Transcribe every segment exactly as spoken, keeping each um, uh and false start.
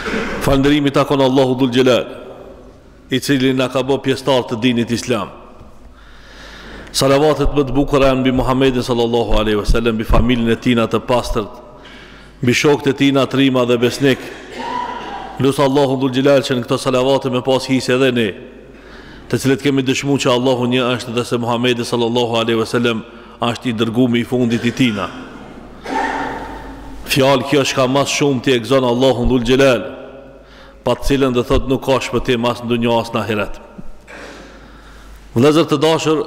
Falënderimi takon Allahu Dhul Gjelal, i cili na ka bë pjesëtar të dinit islam. Salavatet më të bukura janë mbi Muhammedin sallallahu alaihi wasallam, mbi familjen e tina të pastërt, mbi shokët e tina të rima dhe besnik. Lusë Allahu Dhul Gjelal që në këto salavate me pas hisë edhe ne, të cilët kemi dëshmu që Allahu një është dhe se Muhammedi sallallahu alaihi wasallam është i dërgumi i fundit i tina. Fjalë kjo është ka mas shumë të egzonë Allahu Dhul Gjelal, pa të cilën dhe thot nuk ka shpëtim as në dunja as në ahiret. Vëllezër të dashur,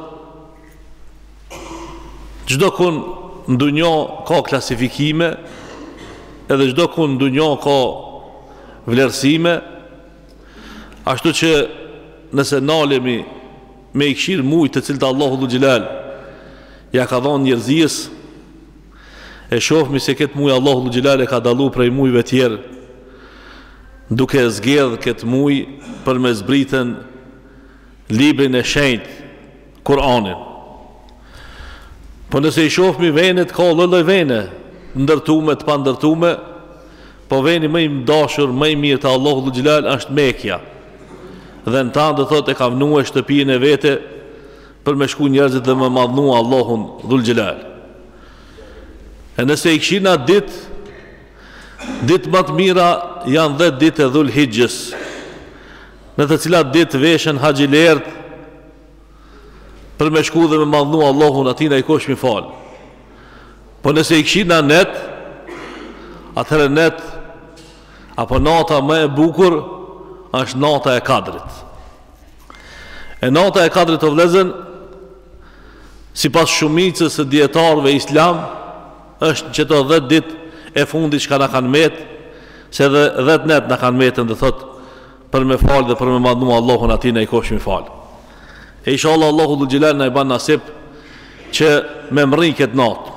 çdo kun në dunja ka klasifikime, edhe çdo kun në dunja ka vlerësime, ashtu që nëse nalemi me i këshirë mujtë të cilët Allahu Dhul Gjelal ja ka dhonë njerëzijës, e shofmi se këtë mujë Allahu Dhul Gjelal e ka dalu prej mujëve tjerë, duke zgjedh këtë mujë për me zbritën librin e shenjtë, Kur'anin. Po nëse i shofmi venet, ka lloj vene, ndërtume të pa ndërtume, po veni më i dashur, më i mirë të Allahu Dhul Gjelal është Mekja. Dhe në ta dhe thot e ka vënue shtëpinë e vete për me shku njerëzit dhe me madhnu Allahun Dhul Gjelal. E nëse i këshina dit, dit më të mira janë dhe dit e Dhul Hijjës, në të cilat dit veshen haqilert për me shku dhe me madhnu Allahun, atina i kosh mi falë. Po nëse i këshina net, atëherë net, apo nata më e bukur, është nata e Kadrit. E nata e Kadrit o vlezën, si pas shumicës e djetarëve islam, është që të dhjetë dit e fundit që ka në kanë metë, se dhe dhjetë net në kanë metën dhe thot për me falë dhe për me madhnu Allahun, atina i kosh mi falë. E inshallah Allahu Dhul Gjelal në i ban nasip që me mëri këtë natë.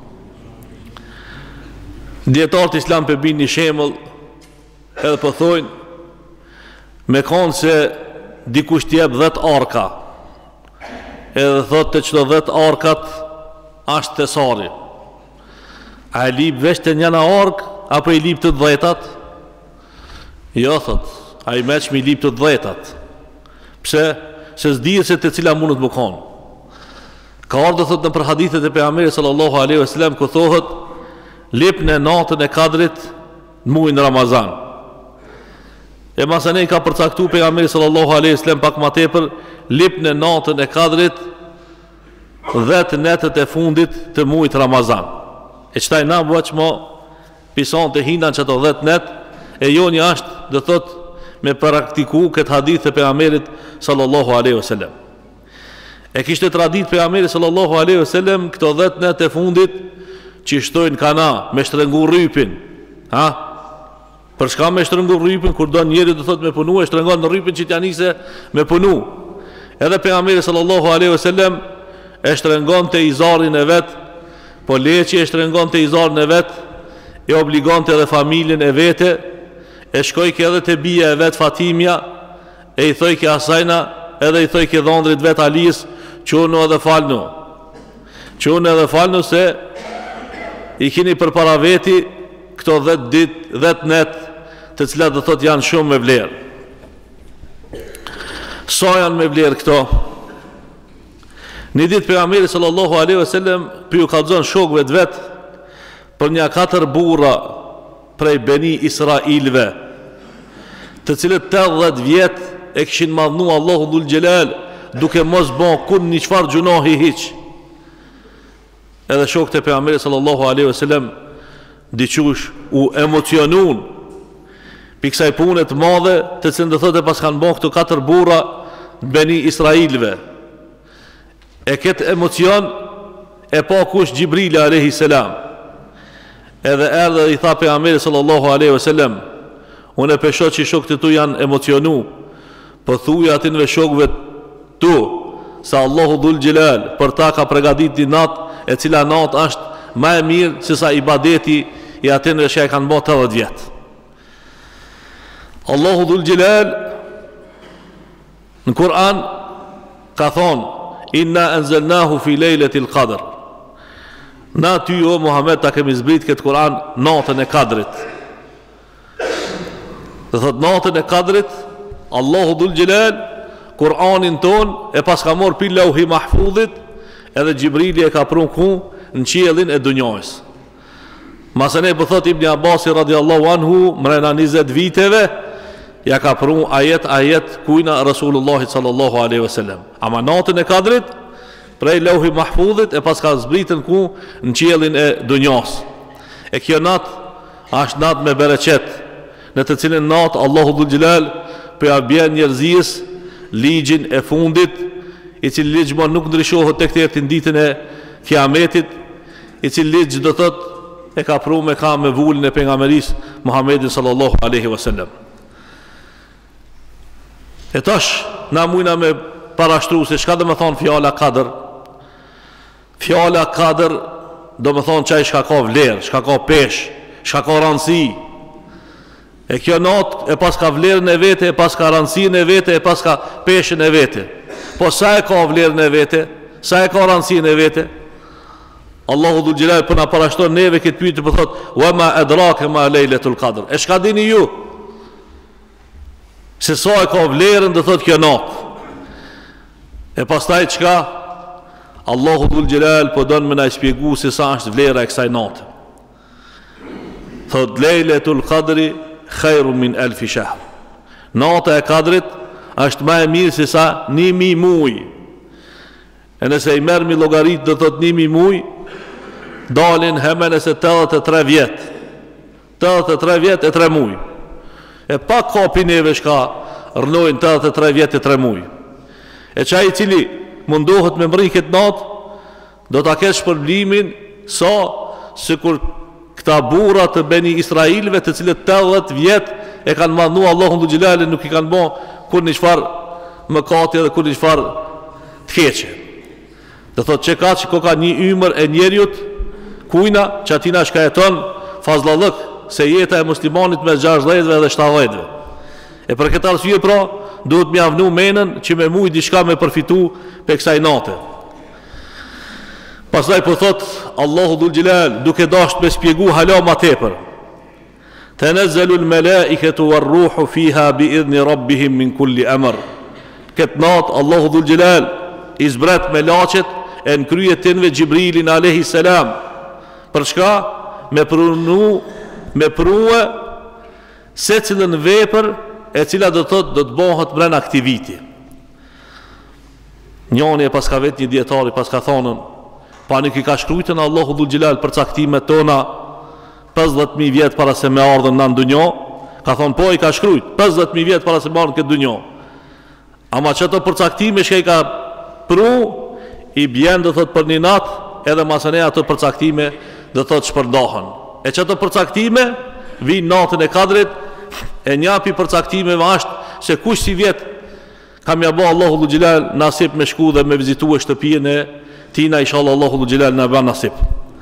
Djetarët islam për bin një shemëll, edhe për thojnë, me konë se dikush t'jep dhjetë arka, edhe thot të qëto dhjetë arkat ashtë të sari. A e lip vesh të njëna ark, apo i lip të dhjetat? Jo, thot, a i meq mi lip të dhjetat. Pse? Se s'dijë se të cila mundët më konë. Ka ardhë thot në për hadithet e pejgamberit sallallahu alaihi wasallam, ku thohet, lip në natën e Kadrit në muajin Ramazan. E masane i ka përcaktu pejgamberi sallallahu alaihi wasallam pak më tepër, lip në natën e Kadrit dhjetë netët e fundit të muajit Ramazan. E qëtaj na bëq mo pison të hinan që të dhjetë net, e jo një ashtë dhe thot me praktiku këtë hadith të pejgamberit sallallahu alaihi wasallam. E kishte tradit pejgamberi sallallahu alaihi wasallam këto dhjetë net e fundit që shtojnë kana me shtrëngu rrypin. Ha? Për shka me shtrëngu rrypin, kur do njeri dhe thot me punu, e shtrëngon në rrypin që t'ja nise me punu. Edhe pejgamberi sallallahu alaihi wasallam e shtrëngon të izarin e vet, po le që e shtrëngon të izarin e vet, e obligon të edhe familjen e vete, e shkoj ke edhe të bia e vet Fatimja, e i thoj ke asajna, edhe i thoj ke dhondrit vet Alis, qunu edhe falnu. Qunu edhe falnu se i kini për para veti këto dhjetë dit, dhjetë net, të cilat dhe thot janë shumë me vlerë. Sa janë me vlerë këto? Një ditë pejgamberi sallallahu alaihi wasallam për ju kallëzon shokëve të vet për një katër burra prej Beni Israilve, të cilët tetëdhjetë vjet e kishin madhnu Allahu Dhul Gjelal duke mos bon kun një qfar gjunahi hiq. Edhe shokët e pejgamberit sallallahu alaihi wasallam diqush u emocionun për kësaj punë të madhe, të cilën do thotë pas kanë bën këto katër burra Beni Israilve. E këtë emocion e pa kush Gjibrili alayhi salam. Edhe erdhe i tha pejgamberit sallallahu alaihi wasallam, unë e pesho që shokët e tu janë emocionu, po thuja atinve shokëve tu se Allahu Dhul Gjelal për ta ka pregadit një natë, e cila natë është ma e mirë se sa ibadeti i atinve që e kanë bërë të dhjetë vjetë. Allahu Dhul Gjelal në Kur'an ka thonë, inna anzalnahu fi lejletil qadr. Na ty o Muhammed ta kemi zbrit këtë Kur'an natën e Kadrit. Dhe thot natën e kadrit Allahu dhul gjelal Kur'anin ton e pas ka mor pi lauhi mahfudhit, edhe Gjibrili e ka prun ku në qiellin e dunjojës. Masane për thot Ibn Abasi radiallahu anhu, mrena njëzet viteve ja ka prun ajet ajet kujna Rasulullahi sallallahu aleyhi wasallam. Ama natën e kadrit prej lauhi mahfudhit e pas ka zbritën ku në qiellin e dunjojës. E kjo nat është nat me bereqet, në të cilën natë Allahu dhul gjelal për ja bjen njerëzis ligjin e fundit, i cili ligj më nuk ndryshohet tek të ertin ditën e kiametit, i cili ligj do thot e ka pru me ka me vullin e pejgamberis Muhammedin sallallahu aleyhi wasallam. E tash na mujna me parashtru se shka do me thonë fjala kadër. Fjala kadër do me thonë qaj shka ka vlerë, shka ka pesh, shka ka rëndësi. E kjo natë e pas ka vlerën e vete, e pas ka rëndësinë e vete, e pas ka peshën e vete. Po sa e ka vlerën e vete, sa e ka rëndësinë e vete? Allahu dhul gjelal për na parashton neve këtë pyetje, për thot wa ma adrake ma lejletul qadr. E shka dini ju se sa e ka vlerën dhe thot kjo natë? E pastaj çka? Allahu dhul gjelal po don me na shpjegu se sa është vlera e kësaj natë. Thot lejletul qadri khairu min alfi shahr. Nata e kadrit është më e mirë se sa nimi muj. E nëse i merr mi llogarit do thot nimi muj, dalin hemen e se tetëdhjetë e tre vjet. tetëdhjetë e tre vjet e tre muj. E pa kapi neve shka rnojnë tetëdhjetë e tre vjet e tre muj. E qaj i cili mundohet me mri këtë natë, do ta kesh shpërblimin sa se kur këta burra të Beni Israilve, të cilët tetëdhjetë vjet e kanë madhnu Allahun dhul gjelal, nuk i kanë bë kur një çfarë mëkati dhe kur një çfarë të keqe. Do thot që ka që ko ka një ymër e njerjut kujna që atina shka jeton fazlalëk se jeta e muslimanit me gjashtëdhjetë dhe shtatëdhjetë. E për këtë arsye pra duhet më avnu menën që me mujt diçka me përfitu pe kësaj nate. Pastaj po thot Allahu dhul gjelal duke dasht me spjegu hala ma tepër. Tanazzalu al-malaikatu war-ruhu fiha bi idhni rabbihim min kulli amr. Këtë natë Allahu dhul gjelal i zbret me laqet e në kryet tinve Gjibrilin alayhi salam. Për shka? Me prunu, me prue se cilën vepër e cila do thot do të bëhet brenda aktiviti. Njoni e pas ka vet një dietari pas ka thonën, pa nuk i ka shkrujtën Allahu dhul gjelal për caktimet tona pesëdhjetë mijë vjet para se me ardhën në dunjo. Ka thonë po i ka shkrujt pesëdhjetë mijë vjet para se me ardhën këtë dunjo. Ama që të përcaktime shka i ka pru, i bjen dhe thot për një nat, edhe masane ato përcaktime dhe thot shpërndohen. E që të përcaktime vinë natën e kadrit, e njapi përcaktimeve ashtë se kush si vjet kam ja bo Allahu dhul gjelal nasip me shku dhe me vizitu e shtëpijen e tina, inshallah Allahu dhul gjelal në ban nasip.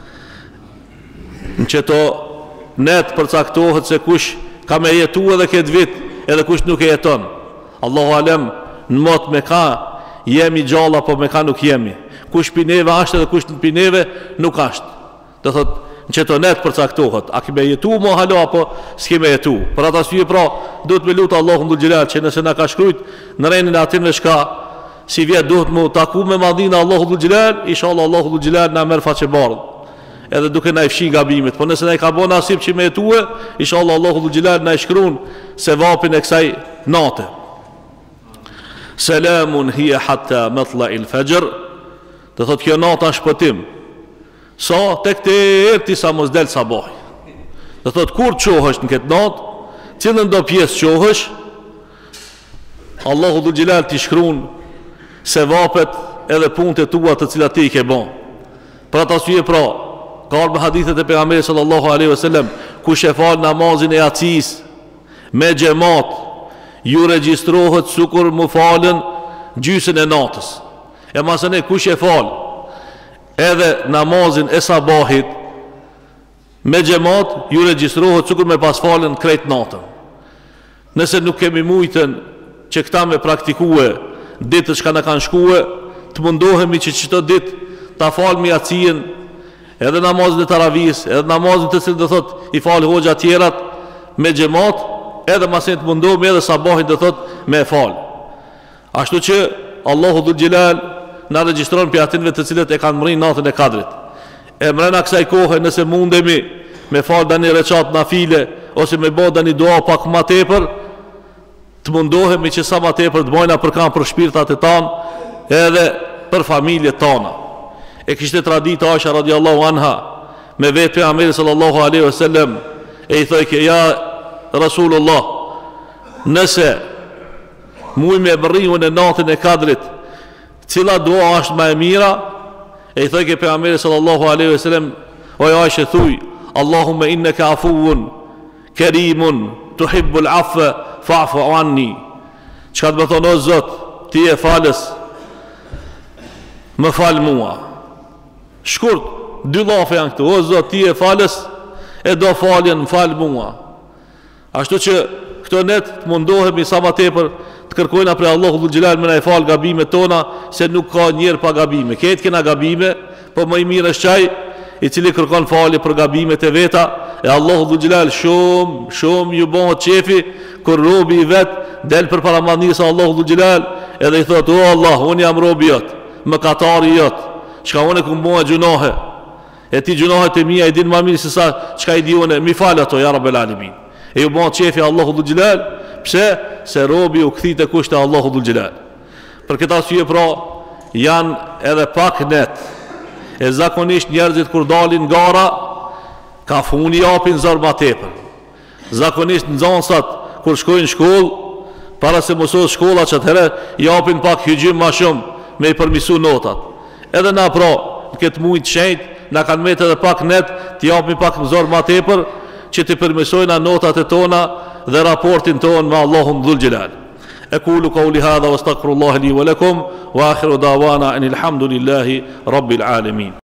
Në që to net përcaktohet se kush ka me jetu edhe këtë vit edhe kush nuk e jeton. Allahu alem në mot me ka jemi gjalla po me ka nuk jemi. Kush pineve ashtë edhe kush në pineve nuk ashtë. Dhe thot në që to net përcaktohet, a kime jetu mo halo apo s'kime jetu. Për ata syje pra duhet me lutë Allahu dhul gjelal që nëse na ka shkrujt në renin e atinve shka si vjet duhet mu taku me madhina Allahu dhul gjelal, inshallah Allahu dhul gjelal na merë faqe bardh edhe duke na i fshi gabimit. Po nëse na i ka bo nasip që me jetue, inshallah Allahu dhul gjelal na i shkruan se vapin e kësaj nate. Selamun hiya hatta matla'il fajr. Do thot kjo nata shpëtim sa tek te erti sa mos del sabahi. Do thot kur qohësh në këtë natë, cilën do pjesë qohësh, Allahu dhul gjelal t'i shkruan se vapet edhe punët e tua të cilat ti i ke bon. Për ata syje pra ka ardhur me hadithet e pejgamberit sallallahu alaihi wasallam, kush e fal namazin e yacis me xhamat, ju regjistrohet sukur mu falën gjysën e natës. E masane kush e fal edhe namazin e sabahit me xhamat, ju regjistrohet sukur me pas falën krejt natën. Nëse nuk kemi mujtën që këta me praktikue ditët shka në kanë shkue, të mundohemi që qëto ditë ta falmi yacien edhe namazin e taravis, edhe namazin të cilë dhe thot i falë hoxha tjerat me gjemat, edhe masin të mundohemi edhe sabahin dhe thot me fal. Ashtu që Allahu Dhul Gjelal na regjistron për atinve të cilët e kanë mrin natën e Kadrit. E mrena kësaj kohe nëse mundemi me fal dani reqat na file ose me bë dani dua pak ma tepër, të mundohemi që sa ma tepër të bojna për kam për shpirtat e tanë edhe për familjet tona. E kishte tradita Aisha radiallahu anha me vetë pejgamberi sallallahu alaihi wasallam, e i thojke ja Rasulullah, nëse muj me bërriun e natën e Kadrit, cila dua është më e mira, e i thojke pejgamberi sallallahu alaihi wasallam, o Aisha thuj, Allahumma innaka afuun kerimun tuhibbul afwa fa'fu anni. Çka do të thonë o Zot, ti je falës, më fal mua. Shkurt, dy llafe janë këtu, o Zot, ti je falës, e do faljen, më fal mua. Ashtu që këto net të mundohemi sa më tepër të kërkojna prej Allahu Dhul Gjelal me na i fal gabimet tona, se nuk ka njerë pa gabime. Ketë kena gabime, po më i mirë është qaj i cili kërkon falje për gabimet e veta, e Allahu Dhul Gjelal shumë, shumë ju bëhet qefi kur robi i vet del për para madhnisë Allahu Dhul Gjelal edhe i thot, o Allah, unë jam robi jot, mëkatari jot, çka unë kum bëha gjunohe, e ti gjunohet e mia i din më mirë se sa çka i di unë, mi fal ato ya Rabbel Alamin. E ju bëhet qefi Allahu Dhul Gjelal, pse? Se robi u kthit e kushte Allahu Dhul Gjelal. Për këtë arsye pra janë edhe pak net. E zakonisht njerëzit kur dalin gara, ka funi japin zor ma tepër. Zakonisht nxënësat kur shkojnë në shkollë, para se mësohet shkolla çatëherë japin pak hyjim më shumë me i përmisu notat. Edhe na pra, në këtë muaj të shenjtë, na kanë metë edhe pak net, të japin pak zor ma tepër, që të përmisojna notat e tona dhe raportin ton me Allahun Dhul Gjelal. أقول قولي هذا واستغفر الله لي ولكم وآخر دعوانا أن الحمد لله رب العالمين.